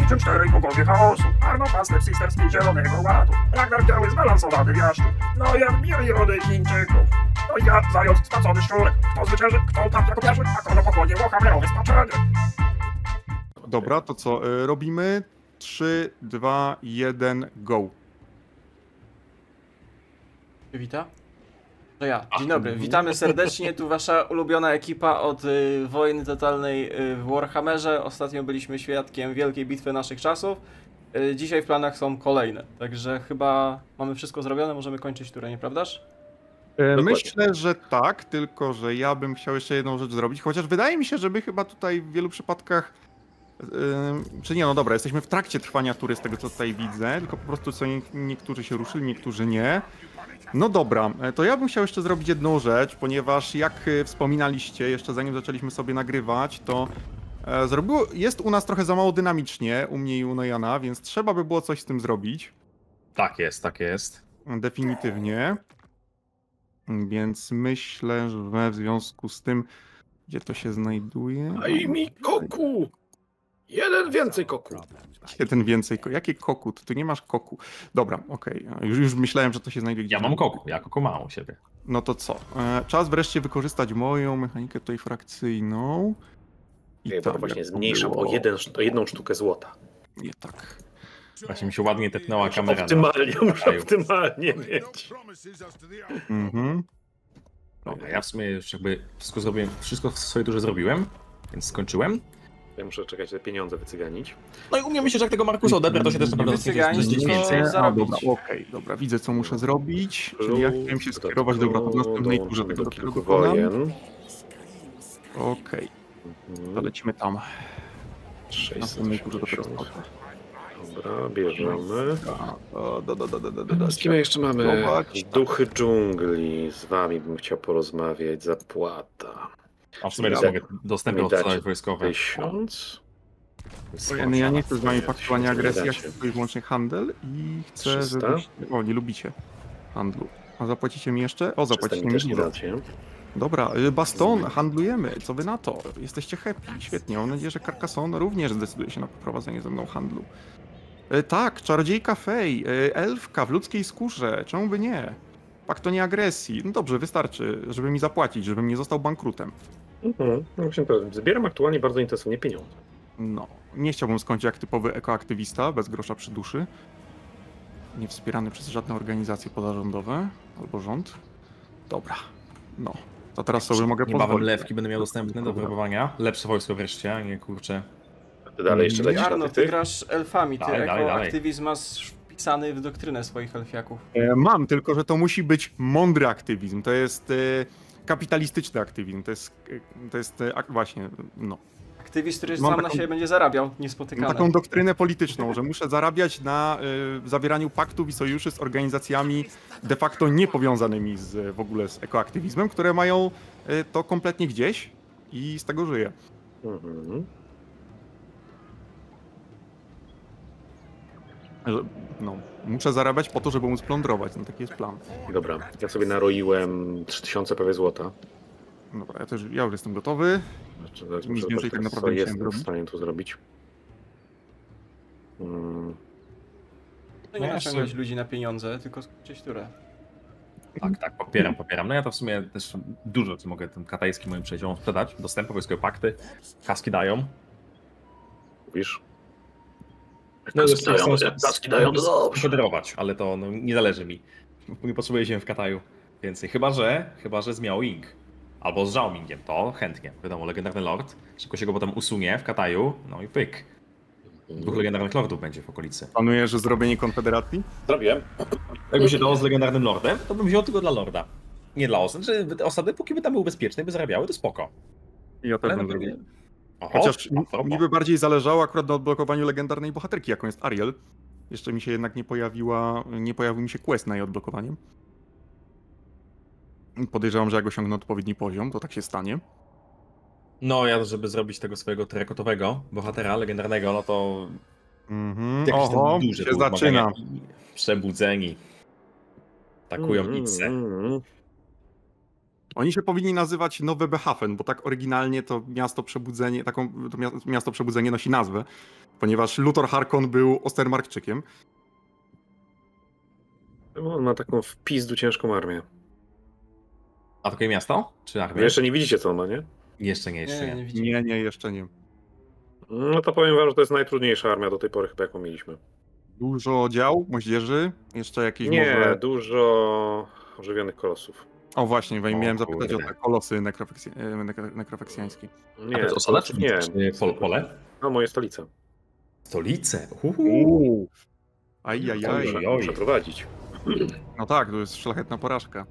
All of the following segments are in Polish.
niczym czterej bogowie chaosu. Arno Pastor Sisters i Zielonego Ładu. Ragnar Biały zbalansowany w jaszczur. No ja miliony Chińczyków. No i ja, zając spacony szczurek. Kto zwycięży, kto tam jako pierwszy, a kogo pochłonie Warhammerowe spaczenie. Dobra, to co? Robimy 3, 2, 1, go. Wita? To ja. Dzień dobry, witamy serdecznie, tu wasza ulubiona ekipa od wojny totalnej w Warhammerze. Ostatnio byliśmy świadkiem wielkiej bitwy naszych czasów. Dzisiaj w planach są kolejne, także chyba mamy wszystko zrobione, możemy kończyć turę, nieprawdaż? Myślę, że tak, tylko że ja bym chciał jeszcze jedną rzecz zrobić, chociaż wydaje mi się, że my chyba tutaj w wielu przypadkach czy nie, no dobra, jesteśmy w trakcie trwania tury z tego co tutaj widzę, tylko po prostu co niektórzy się ruszyli, niektórzy nie. No dobra, to ja bym chciał jeszcze zrobić jedną rzecz, ponieważ jak wspominaliście, jeszcze zanim zaczęliśmy sobie nagrywać, to jest u nas trochę za mało dynamicznie, u mnie i u Nojana, więc trzeba by było coś z tym zrobić. Tak jest, tak jest. Definitywnie. Więc myślę, że w związku z tym, gdzie to się znajduje... Daj mi koku! Jeden więcej koku. Jeden więcej. Jakie koku? Tu nie masz koku. Dobra, okej. Już myślałem, że to się znajduje gdzieś. Ja mam koku, ja koku mam u siebie. No to co? Czas wreszcie wykorzystać moją mechanikę tutaj frakcyjną. I Ja tak, właśnie jak to zmniejszam było? o jedną sztukę złota. Nie tak. Właśnie mi się ładnie tepnęła kamera. Muszę optymalnie mieć. Mhm. Dobra, ja w sumie już jakby wszystko zrobiłem, wszystko w swojej turze zrobiłem, więc skończyłem. Ja muszę czekać, te pieniądze wycyganić. No i u mnie myślę, że jak tego Markusa odebra, to się też naprawdę Wycyganić, dosyć to więcej. zarobić. Dobra, okej, dobra, widzę co muszę zrobić. Czyli ja chciałem się skierować, dobra, to w następnej turze tego do kilku dokonam. wojen. Okej, to lecimy tam. W następnej turze dopiero 680. spoko. Dobra, bierzemy. Z Z kim jeszcze mamy? Duchy dżungli. Z wami bym chciał porozmawiać. Zapłata. A w sumie Ja- mogę dostępy mi dacie odstawiać wojskowe. 1000. Ja nie chcę z wami paktu ani agresji, ja dacie. chcę tylko i wyłącznie handel i chcę, 300? żebyście... O, nie lubicie handlu. A zapłacicie mi jeszcze? O, 300 zapłacicie mi mi też nie dużo. dacie. Dobra, Baston, handlujemy. Co wy na to? Jesteście happy, świetnie. Mam nadzieję, że Carcassonne również zdecyduje się na poprowadzenie ze mną handlu. Tak, czarodziejka Fej, elfka w ludzkiej skórze, czemu by nie? Pakt o nieagresji. No dobrze, wystarczy, żeby mi zapłacić, żebym nie został bankrutem. No właśnie powiem, zbieram aktualnie bardzo intensywnie pieniądze. No, nie chciałbym skończyć jak typowy ekoaktywista, bez grosza przy duszy. Nie wspierany przez żadne organizacje pozarządowe albo rząd. Dobra, no. To teraz sobie mogę Niebawem pozwolić. lewki będę miał dostępne do wypróbowania. Lepsze wojsko wreszcie, a nie kurczę. Ty dalej jeszcze lecisz Arno, na ty tych? grasz elfami, ty Dalej, dalej, dalej. aktywizm masz wpisany w doktrynę swoich elfiaków. Mam, tylko że to musi być mądry aktywizm. To jest kapitalistyczny aktywizm. To jest właśnie, no. Aktywizm, który Mam sam na taką- siebie będzie zarabiał, Mam niespotykany. taką doktrynę polityczną, że muszę zarabiać na zawieraniu paktów i sojuszy z organizacjami de facto niepowiązanymi w ogóle z ekoaktywizmem, które mają to kompletnie gdzieś i z tego żyję. Mhm. No, muszę zarabiać po to, żeby móc plądrować. No taki jest plan. Dobra, ja sobie naroiłem 3000 prawie złota. Dobra, ja już jestem gotowy. Znaczy, Nic więcej tak naprawdę nie jestem chciałem w zrobić. stanie tu zrobić. No nie Ja naciągać sobie- ludzi na pieniądze, tylko skończyć turę. Tak, popieram. No ja to w sumie też dużo co mogę tym katajskim moim przyjaciołom sprzedać. Dostępy, wojskowe pakty, kaski dają. Mówisz? No Kaski dają, kaski dają, to dobrze. Konfederować, ale to no, nie zależy mi. Nie potrzebuję się w Kataju więcej. Chyba, że z Miao Ying. Albo z Zhao Mingiem, to chętnie. Wiadomo, legendarny lord. Szybko się go potem usunie w Kataju, no i pyk. Dwóch legendarnych lordów będzie w okolicy. Planujesz zrobienie konfederacji? Zrobiłem. Jakby się dało z legendarnym lordem, to bym wziął tylko dla lorda. Nie dla osad. Znaczy, te osady, póki by tam były bezpieczne, by zarabiały, to spoko. Ja też Ale bym no, zrobił. Oho, Chociaż oho. mi by bardziej zależało akurat na odblokowaniu legendarnej bohaterki, jaką jest Ariel. Jeszcze mi się jednak nie pojawił mi się quest na jej odblokowanie. Podejrzewam, że jak osiągnę odpowiedni poziom, to tak się stanie. No, ja żeby zrobić tego swojego terakotowego bohatera legendarnego, no to jakiś Oho, ten duży się był zaczyna. wymagania. Przebudzeni. Atakują Nicę. Oni się powinni nazywać Nowe Behafen, bo tak oryginalnie to miasto przebudzenie, miasto przebudzenie nosi nazwę, ponieważ Luthor Harkon był Ostermarkczykiem. On ma taką w pizdu ciężką armię. A takie miasto? Czy armię? Wy jeszcze nie widzicie, co on ma, nie? Jeszcze nie. Nie, jeszcze nie. No to powiem wam, że to jest najtrudniejsza armia do tej pory chyba, jaką mieliśmy. Dużo dział, moździerzy, jeszcze jakieś Nie, może... dużo ożywionych kolosów. O właśnie, O miałem zapytać o kurde. te kolosy nekrofeksjańskie. A Nie, to jest osada, czy nie. pole? No, moja stolica. Stolice. Ajajaj. Oj. Muszę prowadzić. No tak, to jest szlachetna porażka.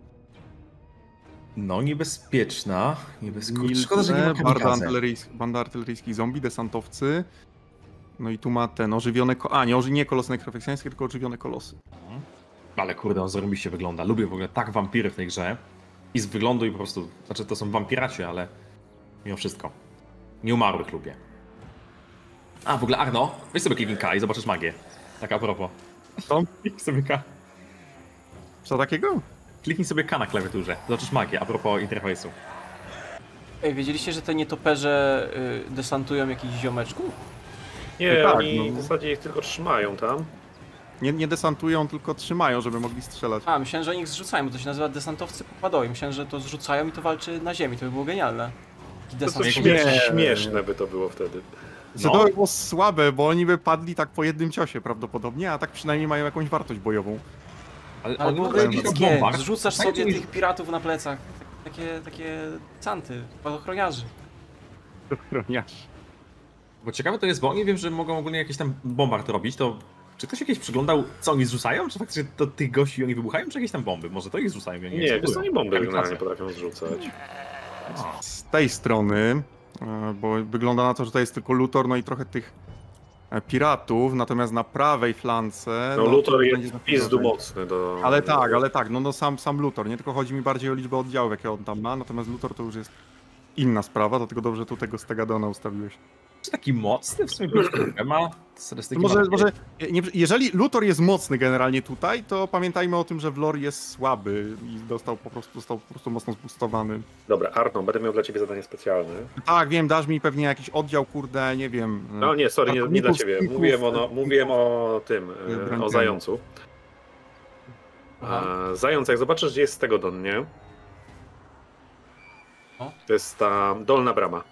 No niebezpieczna. Szkoda, że nie ma kamikaze. Banda artyleryjskich zombie, desantowcy. No i tu ma ten ożywione... nie kolosy nekrofeksjańskie, tylko ożywione kolosy. Ale kurde, on zarobiście wygląda. Lubię w ogóle tak wampiry w tej grze. I z wyglądu i po prostu... Znaczy to są wampiraci, ale... Mimo wszystko. Nieumarłych lubię. A, w ogóle Arno, weź sobie kliknij K i zobaczysz magię. Tak a propos. Co? Kliknij sobie K. Co takiego? Kliknij sobie K na klawiaturze. Zobaczysz magię a propos interfejsu. Ej, wiedzieliście, że te nietoperze desantują jakichś ziomeczków? Nie, Tak, oni no. w zasadzie ich tylko trzymają tam. Nie desantują, tylko trzymają, żeby mogli strzelać. A, myślałem, że oni ich zrzucają, bo to się nazywa desantowcy pokładowi. Myślałem, że to zrzucają i to walczy na ziemi, to by było genialne. Taki To desant śmieszne by to było wtedy. Że to by było słabe, bo oni by padli tak po jednym ciosie prawdopodobnie, a tak przynajmniej mają jakąś wartość bojową. Ale Ale oni było mogą jakiś epickie, bombard. zrzucasz Tak, sobie oni- tych piratów na plecach. Takie canty, ochroniarzy. Ochroniarz. Bo ciekawe to jest, bo oni wiem, że mogą ogólnie jakiś tam bombard robić, to... Czy ktoś jakieś przyglądał, co oni zrzucają? Czy faktycznie to tych gości oni wybuchają, czy jakieś tam bomby? Może to ich zrzucają i oni Nie, wiesz co, eksplodują? oni bomby Kamikaze. generalnie potrafią zrzucać. Z tej strony, bo wygląda na to, że to jest tylko Luthor, no i trochę tych piratów, natomiast na prawej flance... No Luthor to jest będzie w pizdu gorzej. mocny do... Ale tak, no sam Luthor, nie tylko chodzi mi bardziej o liczbę oddziałów, jakie on tam ma, natomiast Luthor to już jest inna sprawa, dlatego dobrze tu tego Stegadona ustawiłeś. Czy taki mocny w sumie ma statystyki? Może jeżeli Luthor jest mocny generalnie tutaj, to pamiętajmy o tym, że Vlor jest słaby i został po prostu mocno zboostowany. Dobra, Arno, będę miał dla ciebie zadanie specjalne. Tak, wiem, dasz mi pewnie jakiś oddział, kurde, nie wiem. No nie, sorry, nie dla ciebie. Skinków, Mówiłem o tym, o zającu. Aha. Zając, jak zobaczysz, gdzie jest Stegodon, nie? O. To jest ta dolna brama.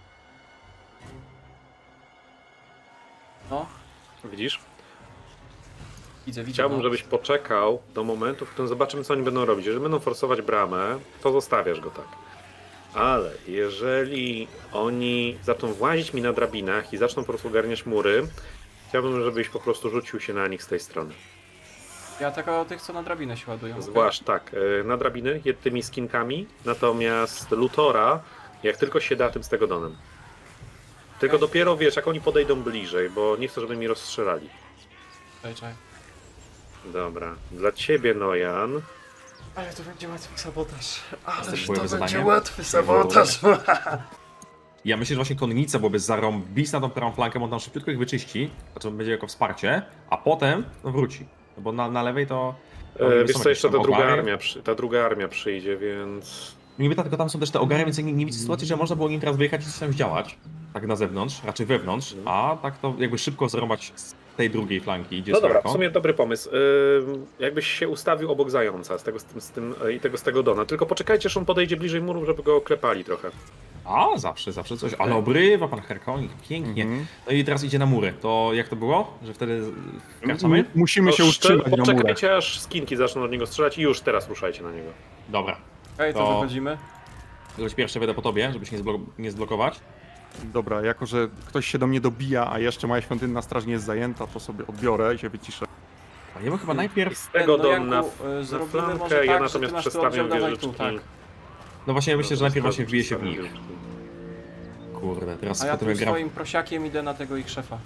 No, Widzisz? widzę. Chciałbym, no. żebyś poczekał do momentu, w którym zobaczymy, co oni będą robić. Jeżeli będą forsować bramę, to zostawiasz go tak. Ale jeżeli oni zaczną włazić mi na drabinach i zaczną po prostu ogarniać mury, chciałbym, żebyś po prostu rzucił się na nich z tej strony. Ja tylko o tych, co na drabinę się ładują. Zwłaszcza tak, na drabiny, tymi skinkami, natomiast Luthora, jak tylko się da, tym Stegodonem. Tylko dopiero, wiesz, jak oni podejdą bliżej, bo nie chcę, żeby mi rozstrzelali. Czekaj. Dobra, dla ciebie, Nojan. Ale to będzie łatwy sabotaż. Ależ bojowe to zadanie? będzie łatwy sabotaż. Ja myślę, że właśnie konnica byłaby zarąbis na tą prawą flankę, bo on tam szybciutko ich wyczyści, znaczy on będzie jako wsparcie, a potem wróci. No bo na lewej to... Wiesz co, jeszcze ta druga armia przyjdzie, więc... Niby tylko tam są też te ogary, więc ja nie widzę sytuacji, że można było nim teraz wyjechać i coś tam działać. Tak na zewnątrz, raczej wewnątrz, a tak to jakby szybko zarąbać z tej drugiej flanki. Gdzie No jest dobra, Harkon. w sumie dobry pomysł. Jakbyś się ustawił obok zająca i tego Stegodona, tylko poczekajcie, aż on podejdzie bliżej murów, żeby go oklepali trochę. A, zawsze coś. Ale obrywa pan Harkonik, pięknie. No i teraz idzie na mury. To jak to było? Że wtedy wkraczamy? Musimy się utrzymać na murach. Poczekajcie, aż skinki zaczną od niego strzelać i już teraz ruszajcie na niego. Dobra. Okej, to To- wychodzimy. Kogoś pierwszy wejdę po tobie, żeby się nie zblokować. Dobra, jako że ktoś się do mnie dobija, a jeszcze moja świątynna straż nie jest zajęta, to sobie odbiorę i się wyciszę. A ja bym chyba I najpierw... Stegodon Janku, na zrobimy flankę, może ja tak, że natomiast ty masz tu przestawiam oddział, dawaj wieżyczki. tu, tak. No właśnie, ja myślę, że najpierw właśnie wbije się w nich. Kurde, teraz A ja potem tu jak gram... swoim prosiakiem idę na tego ich szefa.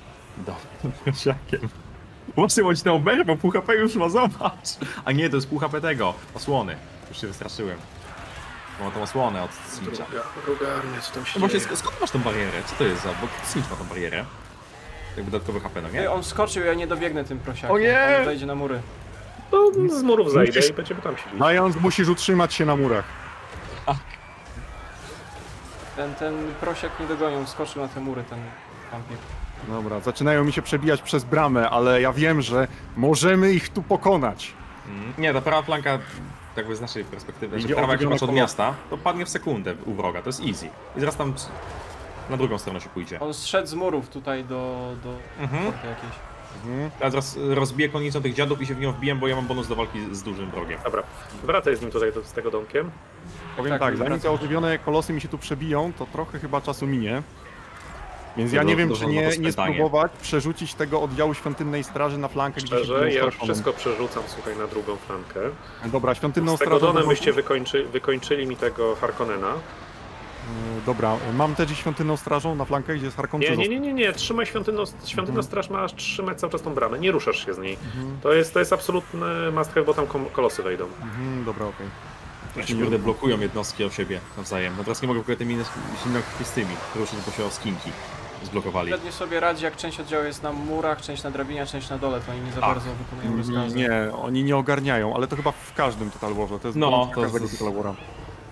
Prosiakiem. Właśnie bądź na oberwę, bo pół HP już ma, zobacz. A nie, to jest pół HP tego, osłony. Już się wystraszyłem. Bo tą osłonę od Snitcha. Druga armia, co tam się No właśnie, dzieje? skąd masz tą barierę? Co to jest za... Bo Snitch ma tą barierę. Jakby dodatkowy HP, no Ej, nie? on skoczył, ja nie dobiegnę tym prosiakiem. O nie! On wejdzie na mury. To z murów zajdę Musisz- i będziemy tam siedzieć. Zając, musisz utrzymać się na murach. Ten prosiak nie dogonił, skoczył na te mury, ten wampir. Dobra, zaczynają mi się przebijać przez bramę, ale ja wiem, że możemy ich tu pokonać. Nie, ta prawa flanka, jakby z naszej perspektywy, że Idzie prawa jak odbiona masz od kolor. miasta, to padnie w sekundę u wroga, to jest easy. I zaraz tam na drugą stronę się pójdzie. On zszedł z murów tutaj do porty jakiejś. Ja zaraz rozbiję konnicą tych dziadów i się w nią wbiję, bo ja mam bonus do walki z dużym wrogiem. Dobra, wracaj z nim tutaj z tego domkiem. Powiem Tak, tak, zanim wracam. te ożywione kolosy mi się tu przebiją, to trochę chyba czasu minie. Więc ja To nie wiem, dużo czy na nie to spętanie. spróbować przerzucić tego oddziału świątynnej straży na flankę, gdzie się Szczerze, biją z ja już Harkonem. wszystko przerzucam, słuchaj, na drugą flankę. Dobra, świątynną Z tego strażą... donem byście wykończyli mi tego Harkonnena. Dobra, mam też świątynną strażą na flankę, gdzie jest Harkon. Nie, trzymaj świątynna straż, masz trzymać cały czas tą bramę, nie ruszasz się z niej. To jest absolutny must have, bo tam kolosy wejdą. Dobra, okej. Ja się kurde blokują jednostki o siebie nawzajem. No teraz nie mogę w ogóle tymi zimnokrwistymi ruszyć, bo się o skinki zblokowali. Pewnie sobie radzi, jak część oddziału jest na murach, część na drabinie, a część na dole, to oni nie za bardzo wykonują rozkazy. Nie, oni nie ogarniają, ale to chyba w każdym Total Warze, to jest No, błąd to każdego jest- Total War'a.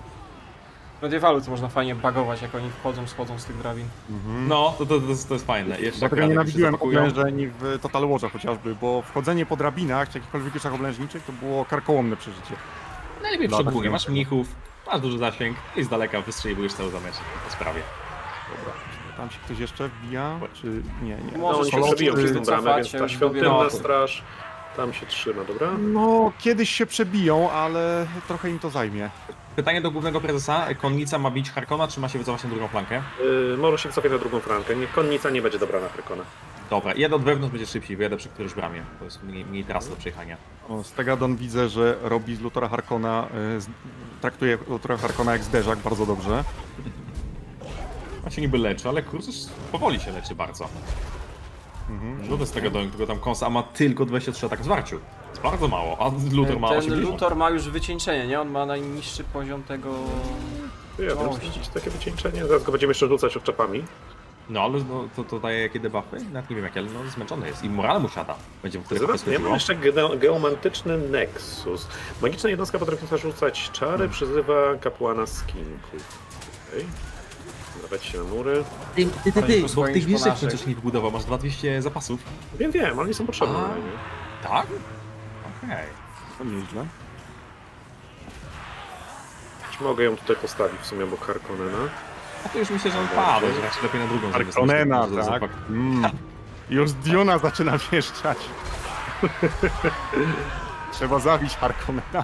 W Medievalu to można fajnie bugować, jak oni schodzą z tych drabin. No, to jest fajne. Jeszcze Dlatego jak nienawidziłem się zapakują. oblężeń w Total Warze chociażby, bo wchodzenie po drabinach czy jakichkolwiek rzeczach oblężniczych to było karkołomne przeżycie. Najlepiej No, przy tak długie, nie masz wiem. mnichów, masz duży zasięg i z daleka wystrzeliwujesz cały zameczek po sprawie. Dobra, tam się ktoś jeszcze wbija? Czy nie? No Może oni się kolosy przebiją przez tą bramę, wycofać więc się ta już świątynna dobiera. straż tam się trzyma, dobra? No, kiedyś się przebiją, ale trochę im to zajmie. Pytanie do głównego prezesa. Konnica ma bić Harkona, czy ma się wycofać na drugą flankę? Może się wycofać na drugą flankę, konnica nie będzie dobra na Harkonna. Dobra, jeden od wewnątrz będzie szybciej, wyjadę przy którejś bramie. To jest mniej trasy do przejechania. O, z Tegadon widzę, że robi z Lutora Harkona, traktuje Lutora Harkona jak zderzak bardzo dobrze. On się niby leczy, ale Cruzus powoli się leczy bardzo. No to z tego domu, tylko tam Konsa ma tylko 23 atak w zwarciu. Jest bardzo mało, a Luthor ma Ten 80. Luthor ma już wycieńczenie, nie? On ma najniższy poziom tego... Ja wiem, Małości. jakieś takie wycieńczenie, zaraz go będziemy jeszcze rzucać odczepami. No ale no, to daje jakie debuffy? Nawet nie wiem jakie, ale no zmęczony jest. I moral mu siada. Będzie mu wtedy trochę Ja mam skończyło. jeszcze geomantyczny Nexus. Magiczna jednostka potrafiąca rzucać czary przyzywa kapłana skinków. Okej. Dawać się na mury. Ty, Ale bo to w swoich tych wieżach szponaszek. przecież nie wbudował, masz 2200 zapasów. Wiem, ale nie są potrzebne. A. na razie. Tak? Okej. To nieźle. Czy mogę ją tutaj postawić w sumie obok Harkonnena? A to już myślę, że on pada, że raczej lepiej na drugą Harkonnena, żeby tak? Już Diona zaczyna wjeżdżać. Trzeba zabić Harkonnena.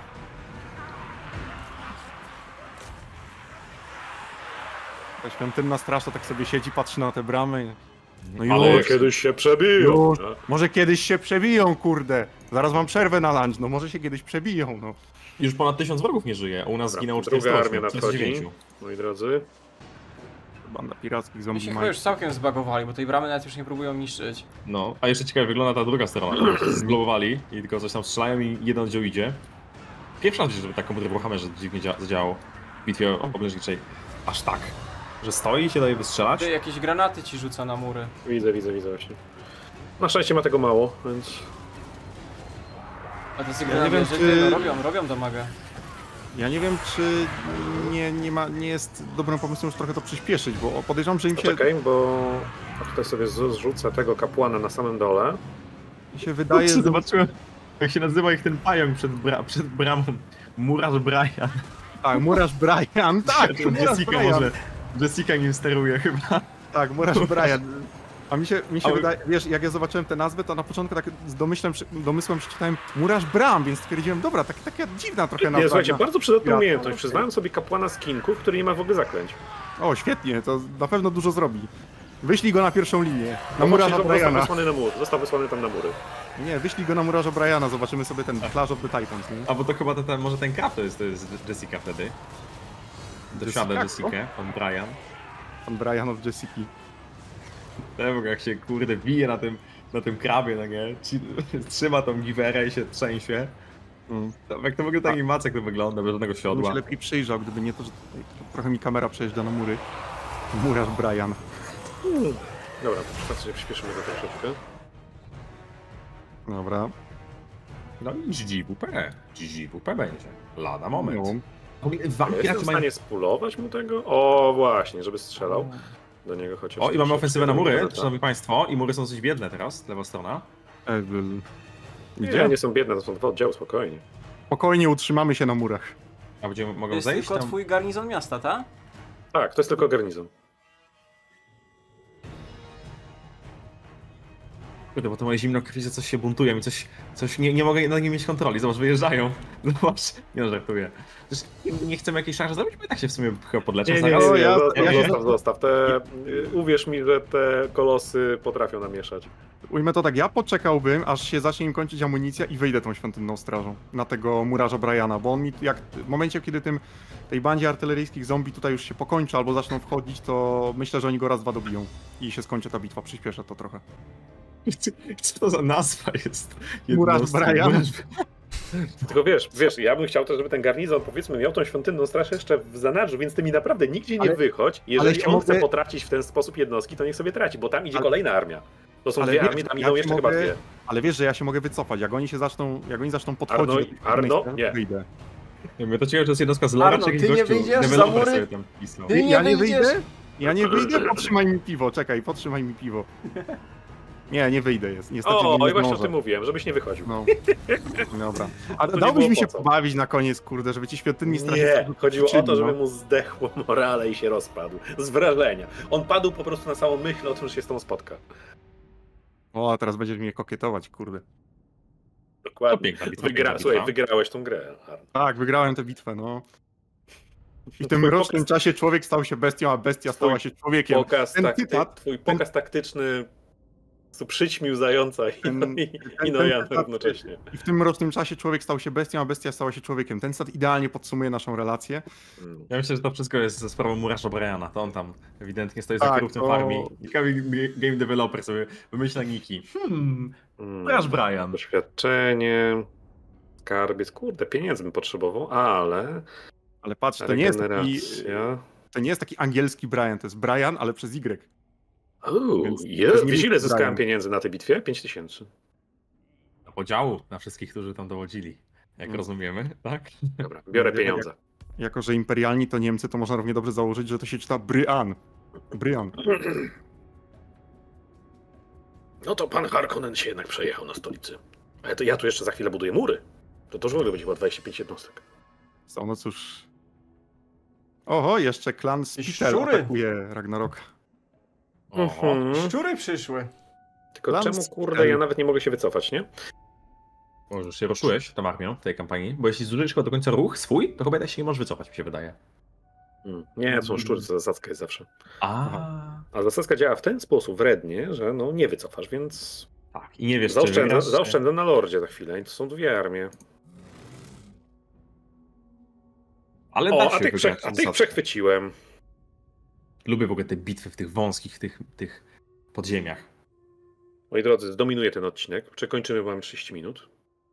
Ta świątynna straż to tak sobie siedzi, patrzy na te bramy. No Ale już, kiedyś się przebiją. już. No. Może kiedyś się przebiją, kurde. Zaraz mam przerwę na lunch, no może się kiedyś przebiją, no. Już ponad 1000 wrogów nie żyje, a u nas Dobra, zginęło druga 408, armia nadchodzi. 49. Moi drodzy. Banda pirackich My zombie się chyba już całkiem zbagowali, bo tej bramy nawet już nie próbują niszczyć. No, a jeszcze ciekawie wygląda ta druga strona. Zblokowali i tylko coś tam strzelają i jeden oddział idzie. Pierwszy raz, żeby tak komputer w Warhammerze dziwnie zadziałał w bitwie oblężniczej. Aż tak. Że stoi i się daje wystrzelać. Ty, jakieś granaty ci rzuca na mury. Widzę właśnie. Na szczęście ma tego mało, więc... A te nie granaty, wiem, że czy- no, robią damagę. Ja nie wiem, czy nie jest dobrym pomysłem już trochę to przyspieszyć, bo podejrzewam, że im się, Poczekaj, bo tutaj sobie zrzucę tego kapłana na samym dole. mi się wydaje, że... Zobaczyłem, jak się nazywa ich ten pająk przed bramą. Murarz Brian. Tak, Murarz Brian, tak, Murarz Jessica Brian. może. Jessica nim steruje chyba. Tak, Murarz Brian. A mi się Ale- wydaje, wiesz, jak ja zobaczyłem tę nazwę, to na początku tak z domysłem przeczytałem Murarz Bram, więc stwierdziłem, dobra, taka dziwna trochę nazwa. Nie, słuchajcie, bardzo przydatna Ja- umiejętność. Przyznałem sobie kapłana skinków, który nie ma w ogóle zaklęć. O, świetnie, to na pewno dużo zrobi. Wyślij go na pierwszą linię, na No, Murarza został Briana. wysłany na mur. Został wysłany tam na mury. Nie, wyślij go na Murarza Briana, zobaczymy sobie ten Clash of the Titans, nie? A bo to chyba może ten krab to jest Jessica wtedy. Dosiada Jessica? Jessica, pan Brian. Pan Brian od Jessica. Tego jak się kurde bije na tym krabie, no nie? Trzyma tą giwerę i się trzęsie. Jak to w ogóle ta animacja jak to wygląda, bez żadnego Bym siodła. się lepiej przyjrzał, gdyby nie to, że tutaj trochę mi kamera przejeżdża na mury. Murarz Brian. Dobra, to przyspieszymy go troszeczkę. Dobra. No i GGWP. GGWP będzie. Lada moment. No. Wampir Jestem w stanie spulować mu tego? O, właśnie, żeby strzelał do niego chociaż. O, i mamy ofensywę na mury, Tak. szanowni państwo. I mury są dosyć biedne teraz, lewa strona. Nie, nie są biedne, to są 2 oddziały, spokojnie. Spokojnie utrzymamy się na murach. A będziemy To mogą jest zejść tylko tam? twój garnizon miasta, tak? Tak, to jest tylko garnizon. Kurde, bo to moje zimnokrwicze coś się buntują i coś nie mogę na nie mieć kontroli. Zobacz, wyjeżdżają. Zobacz, nie no, żartuję. Przecież nie chcemy jakiejś szarży zrobić, bo i tak się w sumie chyba podleczą Nie, zaraz. zostaw. Uwierz mi, że te kolosy potrafią namieszać. Ujmę to tak, ja poczekałbym, aż się zacznie im kończyć amunicja i wyjdę tą świątynną strażą na tego murarza Briana, bo on mi, jak w momencie, kiedy tej bandzie artyleryjskich zombie tutaj już się pokończy albo zaczną wchodzić, to myślę, że oni go raz, dwa dobiją i się skończy ta bitwa, przyspieszę to trochę. Co to za nazwa jest? Murarz Brian. Tylko wiesz, ja bym chciał też, żeby ten garnizon, powiedzmy, miał tą świątynną straż jeszcze w zanadrzu, więc ty mi naprawdę nigdzie nie wychodź. Jeżeli on chce potracić w ten sposób jednostki, to niech sobie traci, bo tam idzie kolejna armia. To są 2 armie, tam idą jeszcze chyba 2. Ale wiesz, że ja się mogę wycofać, jak oni zaczną podchodzić Arno, nie. wyjdę. Ja to ciekawe, że jest jednostka z lora, Arno, czy jakiś ty nie gościu, wyjdziesz za deweloper mury? sobie tam pisał. Ty nie Ja nie wyjdziesz? wyjdę? Ja nie wyjdę? Podtrzymaj mi piwo, czekaj, podtrzymaj mi piwo. Nie wyjdę, jest. Niestety O, nie i właśnie o zdążę. tym mówiłem, żebyś nie wychodził. No. Dobra. A To nie dałbyś było mi się po co. pobawić na koniec, kurde, żeby ci świątynni strażnicy... Nie, chodziło o to, no. żeby mu zdechło morale i się rozpadł. Z wrażenia. On padł po prostu na samą myśl o tym, że się z tą spotka. O, a teraz będziesz mnie kokietować, kurde. To Dokładnie. piękna bitwa, Słuchaj, wygrałeś tą grę, Arno. Tak, wygrałem tę bitwę, no. I w tym rocznym czasie człowiek stał się bestią, a bestia stała się człowiekiem. Twój pokaz taktyczny przyćmił zająca i Nojana równocześnie. I w tym rocznym czasie człowiek stał się bestią, a bestia stała się człowiekiem. Ten cytat idealnie podsumuje naszą relację. Ja myślę, że to wszystko jest ze sprawą Murasza Briana. To on tam ewidentnie stoi za Tak, kierowcą to- farmi. Ciekawy game developer sobie wymyśla niki. Murasz Brian. Doświadczenie, skarbiec, kurde, pieniędzy bym potrzebował, ale Ale patrz, to regeneracja. nie jest taki angielski Brian, to jest Brian, ale przez Y. Więc Wiesz, ile zyskałem pieniędzy na tej bitwie? 5000. Do podziału na wszystkich, którzy tam dowodzili. Jak rozumiemy, tak? Dobra, biorę pieniądze. Jako że imperialni to Niemcy, to można równie dobrze założyć, że to się czyta Brian. Brian. No to pan Harkonnen się jednak przejechał na stolicy. Ale to ja tu jeszcze za chwilę buduję mury. To już w ogóle będzie chyba 25 jednostek. Co, no cóż. Oho, jeszcze klan Spitel Szczury. atakuje Ragnaroka. Oho. Szczury przyszły. Tylko Plan czemu, Spitel. kurde, ja nawet nie mogę się wycofać, nie? Może już się ruszyłeś tą armią w tej kampanii, bo jeśli zużyjesz chyba do końca ruch swój, to chyba jednak się nie możesz wycofać, mi się wydaje. Nie, to są szczury, to zasadzka jest zawsze. A zasadzka działa w ten sposób wrednie, że no nie wycofasz, więc tak. I nie wiesz, czy wygrasz, zaoszczędzę na lordzie za chwilę i to są 2 armie. Ale O, da a się tych, wygrać a tych zasadzkę. przechwyciłem. Lubię w ogóle te bitwy w tych wąskich, tych podziemiach. Moi drodzy, zdominuję ten odcinek. Czy kończymy, bo mam 30 minut?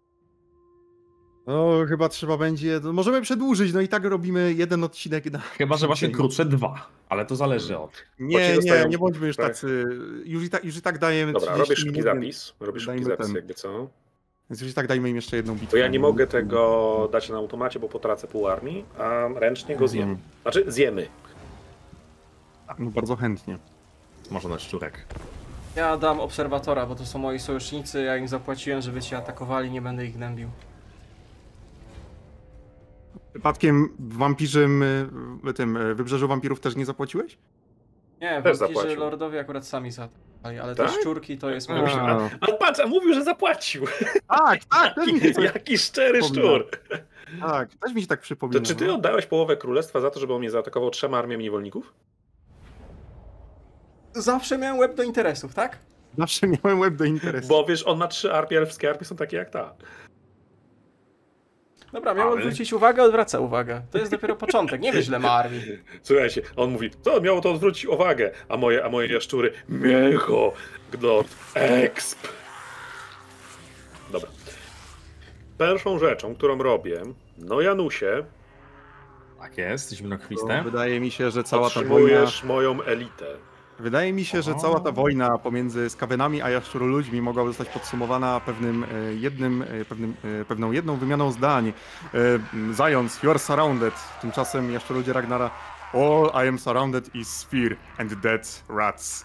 No, chyba trzeba będzie. No, możemy przedłużyć, no i tak robimy jeden odcinek na. Chyba, że właśnie krótsze 2, ale to zależy od... Nie bądźmy już tak. tacy. Już i tak dajemy. Dobra, 30 robię szybki minut, zapis. Robię szybki dajmy zapis, ten. jakby co. Więc już i tak dajmy im jeszcze jedną bitwę. Bo ja nie mogę tego dać na automacie, bo potracę pół armii, a ręcznie go zjem. Znaczy, zjemy. No bardzo chętnie. Może na szczurek. Ja dam obserwatora, bo to są moi sojusznicy, ja im zapłaciłem, żeby cię atakowali, nie będę ich gnębił. Przypadkiem w Wybrzeżu Wampirów też nie zapłaciłeś? Nie, Też wampirzy zapłacił. lordowie akurat sami zaatakowali, ale Tak? te szczurki to jest A, mój... A patrz, a mówił, że zapłacił. Tak, też mi się coś Jaki szczery przypomina. szczur. Tak, też mi się tak przypomina. To czy ty oddałeś połowę królestwa za to, żeby on mnie zaatakował 3 armiami niewolników? Zawsze miałem łeb do interesów, tak? Zawsze miałem łeb do interesu. Bo wiesz, on ma 3 armie, elfskie armie są takie jak ta. Dobra, miał Ale- odwrócić uwagę, odwraca uwagę. To jest dopiero początek, nie wie źle ma armii. Słuchajcie, on mówi, co miało to odwrócić uwagę, a moje jaszczury, mięcho, gnot, exp. Dobra. Pierwszą rzeczą, którą robię, no Janusie, Tak jest, To zimnokrwiste. wydaje mi się, że cała ta wojna... otrzymujesz moją elitę. Wydaje mi się, że cała ta wojna pomiędzy skawenami a jaszczuroludźmi mogła zostać podsumowana pewną jedną wymianą zdań. Zając, you are surrounded. Tymczasem jaszczuroludzie Ragnara, all I am surrounded is fear and dead rats.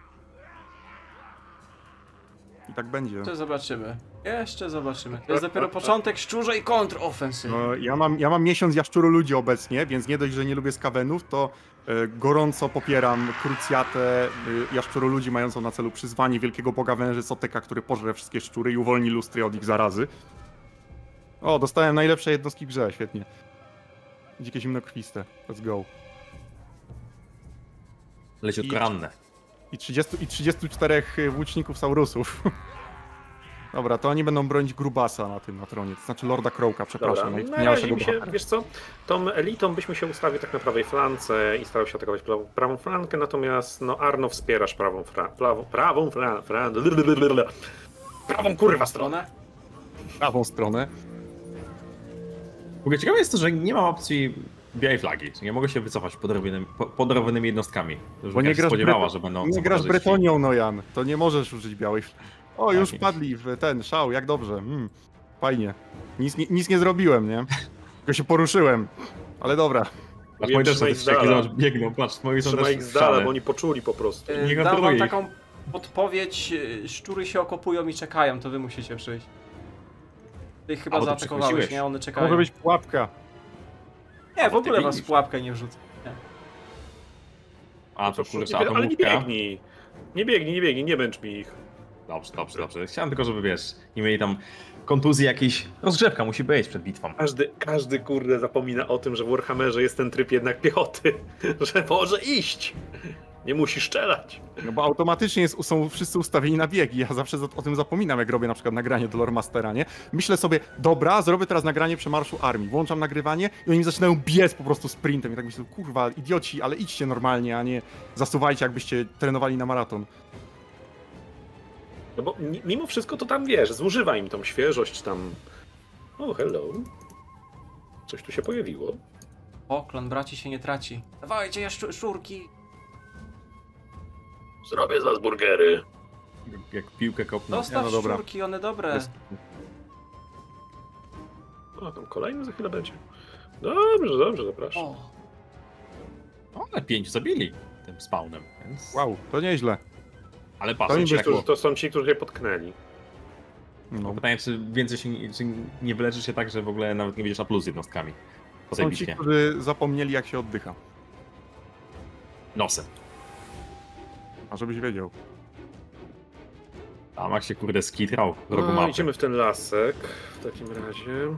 I tak będzie. Jeszcze zobaczymy. Jeszcze zobaczymy. To jest dopiero początek szczurzej kontrofensywy. No, ja mam miesiąc jaszczuroludzi obecnie, więc nie dość, że nie lubię skawenów, to gorąco popieram krucjatę jaszczuroludzi mającą na celu przyzwanie wielkiego boga węży Soteka, który pożre wszystkie szczury i uwolni lustry od ich zarazy. O, dostałem najlepsze jednostki w grze, świetnie. Dzikie zimnokrwiste, let's go. Leciutko ranne. I 34 włóczników Saurusów. Dobra, to oni będą bronić Grubasa na tronie, to znaczy Lorda Crowka, przepraszam. Dobra, na razie mi się, wiesz co, tą elitą byśmy się ustawił tak na prawej flance i starał się atakować prawą flankę, natomiast no Arno wspierasz prawą kurwa stronę. Prawą stronę. W ogóle ciekawe jest to, że nie ma opcji białej flagi. Nie mogę się wycofać podrowanymi jednostkami. Bo nie grasz, spodziewała, że będą nie grasz Bretonią, Nojan. To nie możesz użyć białej flagi. O, już padli w ten szał, jak dobrze. Fajnie. Nic nie zrobiłem, nie? Tylko się poruszyłem. Ale dobra. Patrz, moi też biegną, patrz, moi są Trzymaj ich z dala, bo oni poczuli po prostu. Dam wam taką podpowiedź, szczury się okopują i czekają, to wy musicie przyjść. Ty ich chyba zaatakowałeś, nie? One czekają. Może być pułapka. Nie, w ogóle was w pułapkę nie wrzucę. Nie. A to kurczę, ale nie biegnij. Nie biegnij, nie męcz mi ich. Dobrze. Chciałem tylko, żeby wiesz, nie mieli tam kontuzji jakiejś. Rozgrzewka musi być przed bitwą. Każdy kurde zapomina o tym, że w Warhammerze jest ten tryb jednak piechoty, że może iść. Nie musi strzelać. No bo automatycznie są wszyscy ustawieni na biegi. Ja zawsze o tym zapominam, jak robię na przykład nagranie do Lore Mastera, nie? Myślę sobie, dobra, zrobię teraz nagranie przemarszu armii. Włączam nagrywanie i oni zaczynają biec po prostu sprintem. I tak myślę, kurwa, idioci, ale idźcie normalnie, a nie zasuwajcie, jakbyście trenowali na maraton. No bo mimo wszystko to tam, wiesz, zużywa im tą świeżość tam. O, hello. Coś tu się pojawiło. O, klan braci się nie traci. Dawajcie, szczurki! Zrobię z was burgery. Jak piłkę kopnę. Dostaw no dobra. szczurki, one dobre. O, tam kolejny za chwilę będzie. Dobrze, zapraszam. O. Ale 5 zabili tym spawnem, więc... Wow, to nieźle. Ale To patrz, im To są ci, którzy się potknęli. No. pytanie, czy więcej się czy nie wyleczysz się tak, że w ogóle nawet nie będziesz na plus z jednostkami. Po tej Są ci, bitwie. którzy zapomnieli, jak się oddycha. Nosem. A żebyś wiedział. A Max się kurde skitrał w rogu No, mapy. idziemy w ten lasek w takim razie.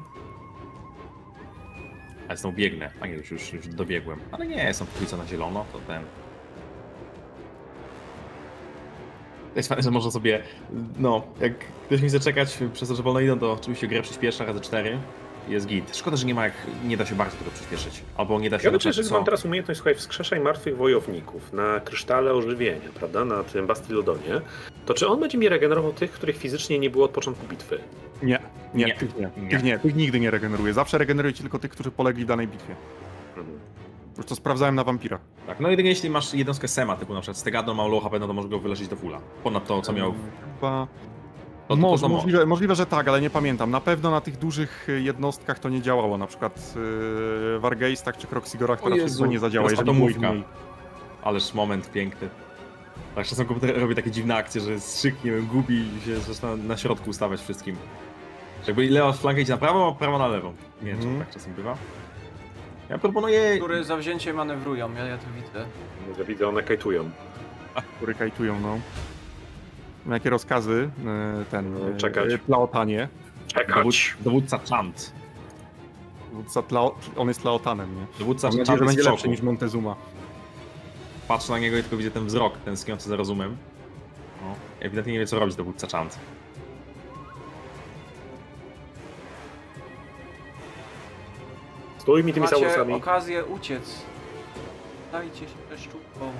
Ale znowu biegnę. A nie, już dobiegłem. Ale nie, jestem póki co na zielono, to ten... To jest fajne, że można sobie, no, jak ktoś mi chce czekać przez to, że wolno idą, to oczywiście grę przyspiesza razy 4 i jest git. Szkoda, że nie da się bardzo tego przyspieszyć. Albo nie da się... Ja myślę, że mam teraz umiejętność, słuchaj, wskrzeszaj martwych wojowników na krysztale ożywienia, prawda, na tym Bastilodonie, to czy on będzie mi regenerował tych, których fizycznie nie było od początku bitwy? Nie. Nie. Tych nigdy nie regeneruje. Zawsze regeneruje ci tylko tych, którzy polegli w danej bitwie. Już to sprawdzałem na wampirach. Tak, no jedynie jeśli masz jednostkę Sema, typu na przykład Stegado ma low HP, no to możesz go wyleczyć do fulla. Ponad to, co miał... Chyba... To Możliwe, że tak, ale nie pamiętam. Na pewno na tych dużych jednostkach to nie działało. Na przykład w Wargeistach czy Kroxigorach O teraz Jezu, wszystko nie zadziała, teraz jeżeli było ich atomówka. mniej. Ależ moment piękny. Tak, czasem komputer robi takie dziwne akcje, że strzyk, nie wiem, gubi i się zaczyna na środku ustawiać wszystkim. Że jakby lewa flanka idzie na prawą, a prawa na lewą. Nie wiem, czy tak czasem bywa. Ja proponuję... Które zawzięcie manewrują, ja to widzę. Ja widzę, one kajtują. Który kajtują, no. Jakie rozkazy Czekać. Tlaotanie. Czekać! Dowódca Chant. On jest Tlaotanem, nie? Dowódca Mam Chant nadzieję, że jest będzie w lepszy szoku. niż Montezuma. Patrzę na niego i tylko widzę ten wzrok tęskniący za rozumem. No, ewidentnie nie wie, co robić dowódca Chant. Stój mi tymi Macie Saurusami. okazję uciec. Dajcie się ze szczurką.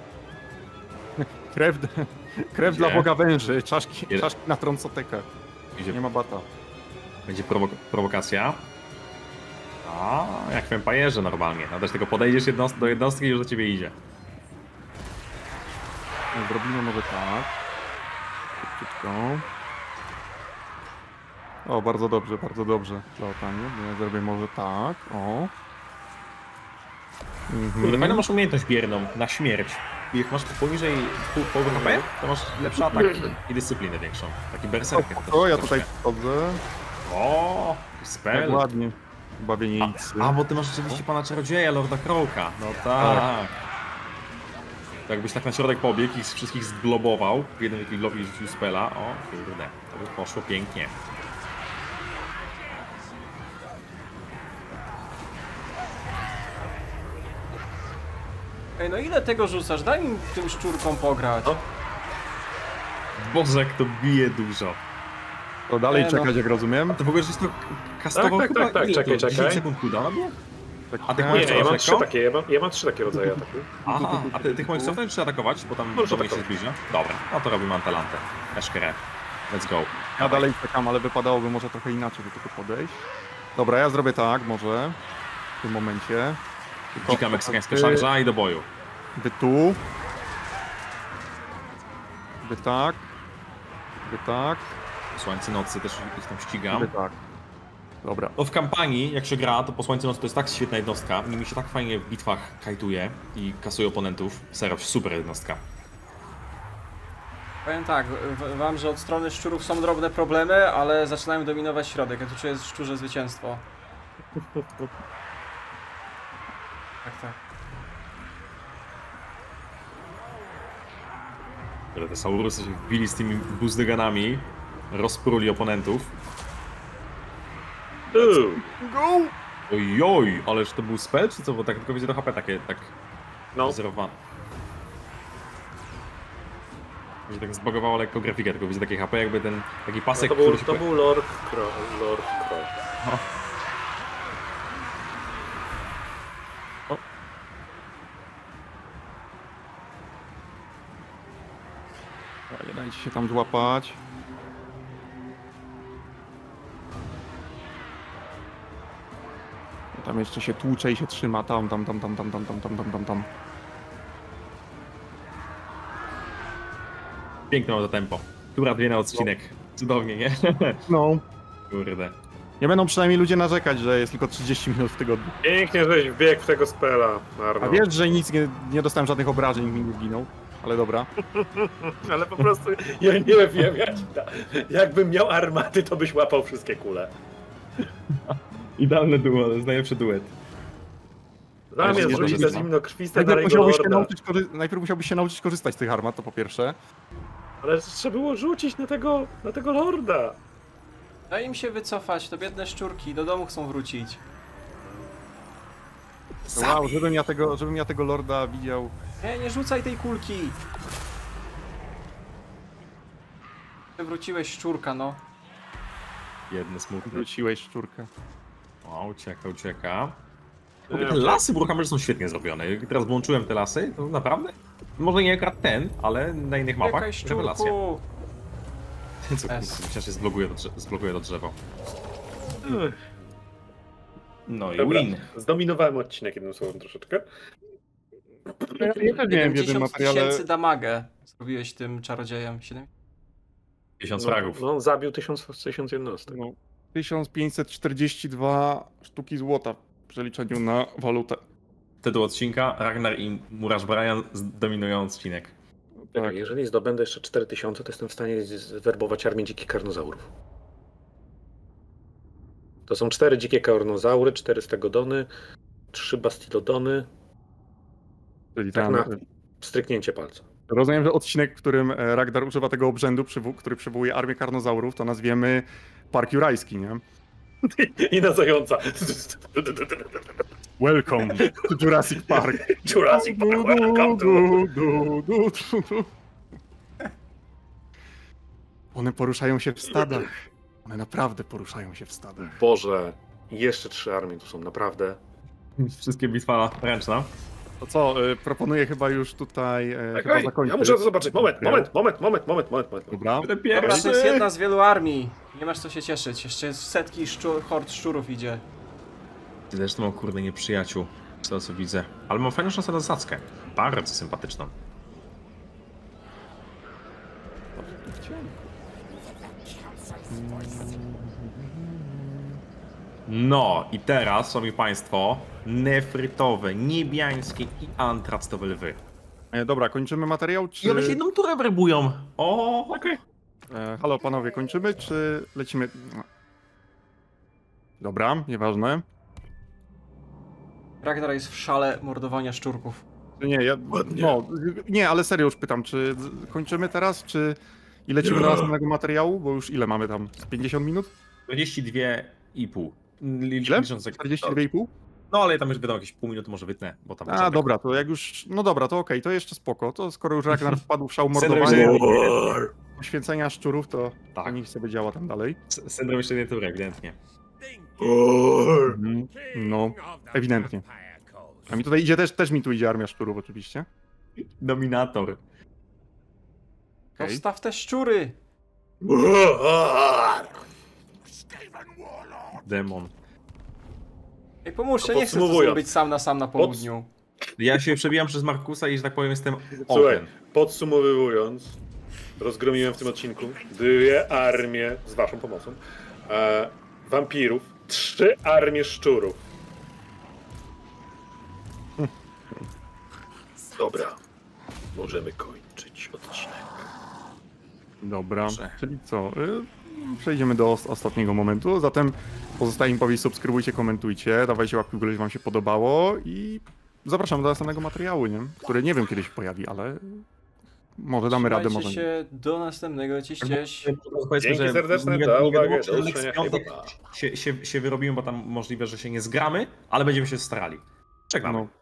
Krew dla Boga węży, czaszki Ile? na trącotekę. Idzie, Nie ma bata. będzie prowokacja. A, jak w Empire'ze normalnie. No też tylko podejdziesz do jednostki i już do ciebie idzie. Zrobimy może tak. Szybciutko. O, bardzo dobrze, Laotanie. Ja zrobię może tak, o. Kurde, fajną masz umiejętność bierną na śmierć. I jak masz poniżej połowy HP, to masz lepszy atak i dyscyplinę większą. Taki berserker. O, ja tutaj wchodzę. O, Tak spell. ładnie. Bawienie X. A, bo ty masz rzeczywiście pana czarodzieja, Lorda Crowka. No tak. To jakbyś tak na środek pobiegł i wszystkich zglobował, w jednym wielkim globie rzucił spela. O, kurde, to by poszło pięknie. Ej, no ile tego rzucasz? Daj mi tym szczurkom pograć. No. Boże, jak to bije dużo. To dalej no. czekać, jak rozumiem. To w ogóle, żeś to kastował Tak, chyba ile czekaj, to? 10 czekaj. sekund cooldowna było? A tych Nie, moich ja mam lekko? 3 takie, ja mam 3 takie rodzaje ataku. Aha, a tych moich cofnąć czy atakować? Bo tam Możesz do się atakować. zbliża. Dobra, no to robimy Antelantę. Eszkerę. Let's go. Ja dalej czekam, ale wypadałoby może trochę inaczej do tego podejść. Dobra, ja zrobię tak, może. W tym momencie. Tylko Dzika meksykańska szarża i do boju. Wy tu. Wy tak. Wy tak. Słońce nocy też ich tam ścigam. Wy tak. Dobra. No w kampanii, jak się gra, to Posłańcy Nocy to jest tak świetna jednostka. Nimi się tak fajnie w bitwach kajtuje i kasuje oponentów. Serio, super jednostka. Powiem tak, wam, że od strony szczurów są drobne problemy, ale zaczynają dominować środek. Ja tu czuję szczurze zwycięstwo. Tak. Ale te Saurusy się wbili z tymi buzdyganami, rozpruli oponentów. Go! Ojoj, ależ to był spell, czy co? Bo tak tylko widzę do HP takie, tak No, zerowane. Mi się tak zbagowało lekko grafikę, tylko widzę takie HP, jakby ten taki pasek, to był, który się... to był Lord Crow. Nie dajcie się tam złapać. Tam jeszcze się tłucze i się trzyma. Tam. Piękne ma to tempo. Tura 2 na odcinek. Cudownie, nie? No. Kurde. Nie będą przynajmniej ludzie narzekać, że jest tylko 30 minut w tygodniu. Pięknie żeś wbiegł w tego spela, Arno. A wiesz, że nic nie dostałem żadnych obrażeń, nikt mi nie zginął. Ale dobra. Ale po prostu ja nie wiem, jakbym miał armaty, to byś łapał wszystkie kule. Idealne duo, to jest najlepszy duet. Zamiast jeżeli- rzucić te zimnokrwiste Najpierw Darego musiałbyś, Lorda. się nauczyć korzystać z tych armat, to po pierwsze. Ale trzeba było rzucić na tego Lorda. Daj im się wycofać, to biedne szczurki, do domu chcą wrócić. Wow, żebym ja tego lorda widział. Nie rzucaj tej kulki! Wróciłeś szczurka, no. Jedny smutny. Wróciłeś szczurkę. O, ucieka. W ogóle te lasy w Warhammerze są świetnie zrobione. Jak teraz włączyłem te lasy, to naprawdę... Może nie akurat ten, ale na innych mapach Czekaj, rewelacja. szczurku! Co, myślę, że zblokuje to drzewo. No i Dobra, win. zdominowałem odcinek jednym słowem troszeczkę. Ja też miałem w jednym 70 materiale. tysięcy damagę zrobiłeś tym czarodziejem. 1000 fragów. No, zabił 1000 jednostek. No, 1542 sztuki złota w przeliczeniu na walutę. Tytuł odcinka: Ragnar i Murasz Brian dominują odcinek. Tak. Jeżeli zdobędę jeszcze 4000, to jestem w stanie zwerbować armię dzikich karnozaurów. To są 4 dzikie karnozaury, 4 stegodony, 3 bastilodony. Czyli Tak tam, na stryknięcie palca. rozumiem, że odcinek, w którym Ragnar używa tego obrzędu, który przywołuje armię karnozaurów, to nazwiemy Park Jurajski, nie? I na zająca. Welcome to Jurassic Park. Jurassic Park, welcome to... One poruszają się w stadach. One naprawdę poruszają się w stadach. Boże, jeszcze 3 armie tu są, naprawdę. Wszystkie bitwa ręczna. To co, proponuję chyba już tutaj chyba Czekaj, zakończyć. ja muszę to zobaczyć. Moment. Dobra. Będę Dobra, pierwszy. to jest jedna z wielu armii. Nie masz co się cieszyć. Jeszcze setki hord szczurów idzie. Zresztą mam kurde nieprzyjaciół, z tego co widzę. Ale mam fajną szansę na zasadzkę. Bardzo sympatyczną. No i teraz, szanowni państwo, nefrytowe, niebiańskie i antractowe lwy. Dobra, kończymy materiał, czy... I one się jedną turę wyrybują. O, okej. Halo panowie, kończymy, czy lecimy? Dobra, nieważne. Ragnar jest w szale mordowania szczurków. Nie, nie, ale serio już pytam, czy kończymy teraz, czy i lecimy do następnego materiału, bo już ile mamy tam? Z 50 minut? 22,5. Ile? 42,5? No ale tam już wiadomo, jakieś pół minuty może wytnę, bo tam... A, dobra, to jak już, no dobra, to okej, to jeszcze spoko, to skoro już Ragnar wpadł w szał Syndrom mordowania, jeszcze poświęcenia szczurów, to Tak. niech sobie działa tam dalej. Syndrom jeszcze jednej tury, ewidentnie. No, ewidentnie. A mi tutaj idzie też mi tu idzie armia szczurów oczywiście. Dominator. Okej. Zostaw te szczury! Demon. Ej, pomóżcie, nie chcę tu Podsumowując. być sam na sam na południu. Ja się przebijam przez Markusa i, że tak powiem, jestem Słuchaj, open. podsumowując, rozgromiłem w tym odcinku 2 armie z waszą pomocą wampirów, 3 armie szczurów. Dobra, możemy kończyć odcinek. Dobra, Dobrze. czyli co? Przejdziemy do ostatniego momentu, zatem pozostaje mi powiedzieć subskrybujcie, komentujcie, dawajcie łapki w górę, jeśli wam się podobało i zapraszam do następnego materiału, nie? Który nie wiem kiedy się pojawi, ale może damy radę, może Trzymajcie nie. się, do następnego, cześć. Powiedzmy, Dzięki że serdeczne, nie za wiadomo, uwagę, czy do Lex usłyszenia, Piątek hej, pa, pa. się wyrobimy, bo tam możliwe, że się nie zgramy, ale będziemy się starali. Czekamy. No,